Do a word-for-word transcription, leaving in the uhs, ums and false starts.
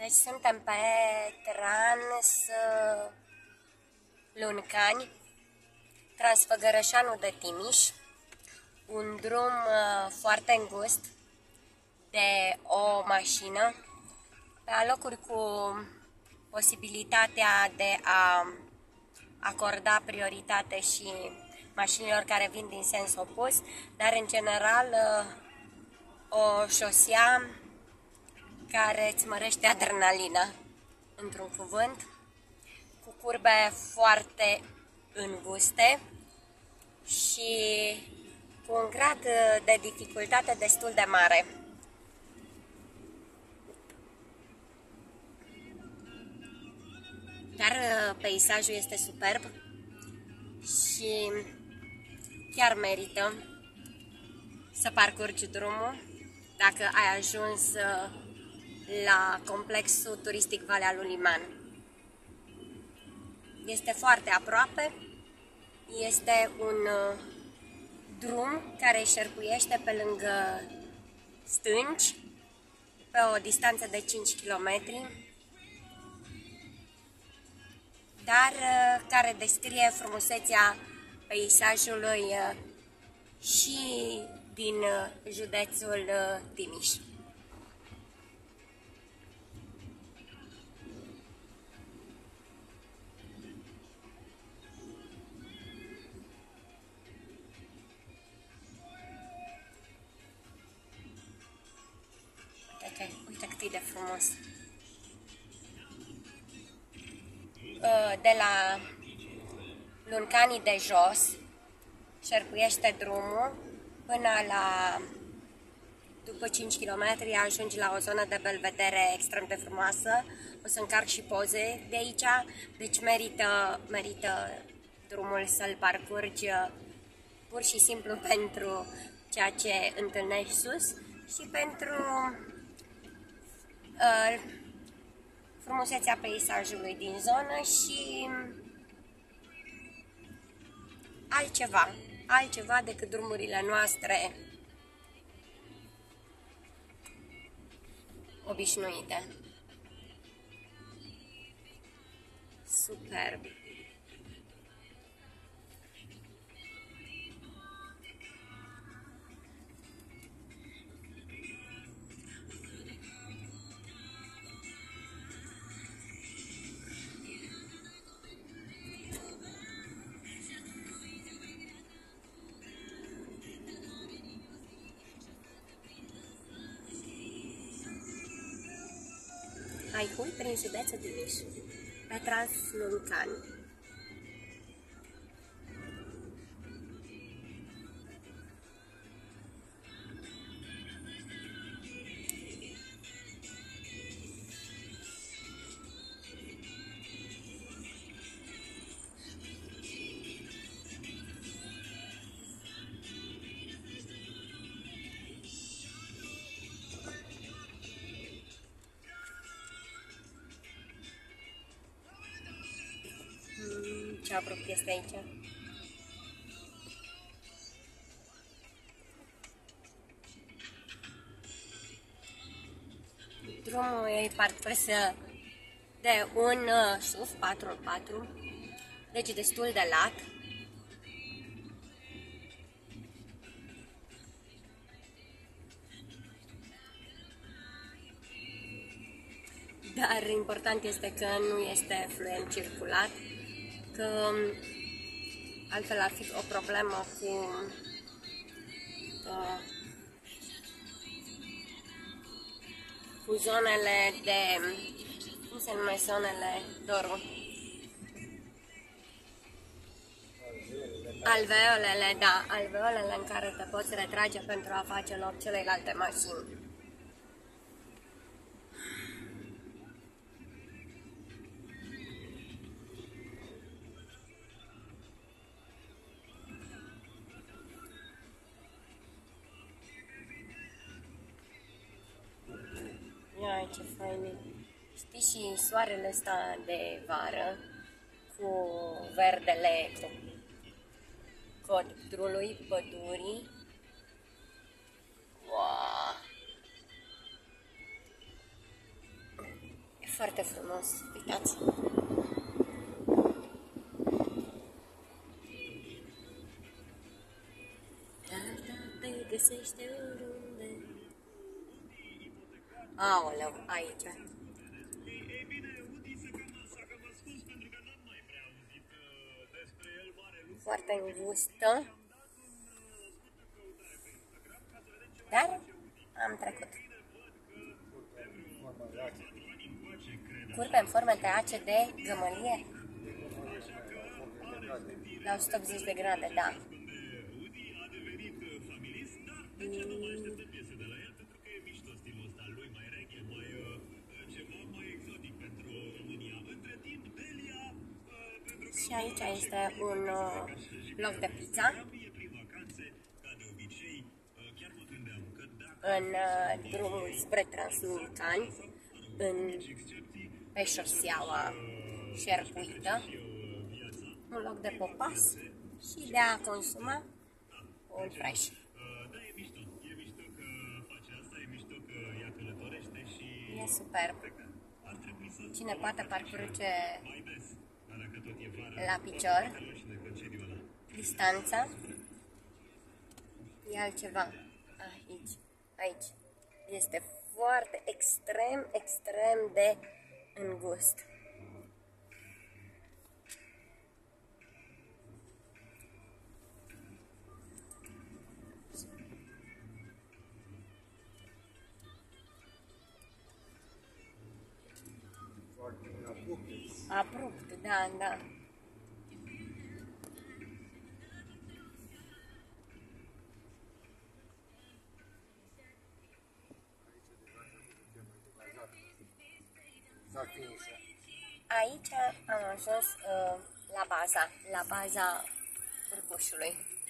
Deci suntem pe Trans Luncani, Transfăgărășanul de Timiș, un drum foarte îngust de o mașină, pe alocuri cu posibilitatea de a acorda prioritate și mașinilor care vin din sens opus, dar în general o șosea care îți mărește adrenalina, într-un cuvânt, cu curbe foarte înguste și cu un grad de dificultate destul de mare. Dar peisajul este superb și chiar merită să parcurgi drumul dacă ai ajuns la complexul turistic Valea lui Liman. Este foarte aproape, este un drum care șerpuiește pe lângă stânci, pe o distanță de cinci kilometri, dar care descrie frumusețea peisajului și din județul Timiș. Uite, uite cât e de frumos! De la Luncanii de jos șerpuiește drumul până la, după cinci kilometri, ajungi la o zonă de belvedere extrem de frumoasă. O să încarc și poze de aici, deci merită, merită drumul să-l parcurgi pur și simplu pentru ceea ce întâlnești sus și pentru uh, frumusețea peisajului din zonă și altceva, altceva decât drumurile noastre obișnuite. Superb! Haihui prin județul Timiș, pe Trans Luncani. Ce apropiat este aici. Drumul e parcurs de un S U V patru pe patru, deci destul de lat. Dar important este că nu este fluent circulat, că altfel ar fi o problemă cu uh, cu zonele de, cum se numesc zonele, Doru? Alveolele, da, alveolele în care te poți retrage pentru a face loc celelalte mașini. Ia, ce fain e. Știi, și soarele ăsta de vară cu verdele codrului, pădurii. Wow! foarte frumos, uitați. Tata te găsește oriunde. Aoleu, aici. Foarte îngustă. Dar am trecut. Curbe în formă de ace de gămălie. La o sută optzeci de grade, da. Și aici este un uh, loc de pizza. În uh, drumul spre Transmulcani, în, pe șoseaua șerpuită, un loc de popas și de a consuma un fresh. E superb. Cine poate parcurge la picior distanța, e altceva. Aici, aici. Este foarte extrem, extrem de îngust. Abrupt, da, da. Aici am ajuns uh, la baza, la baza Urcușului.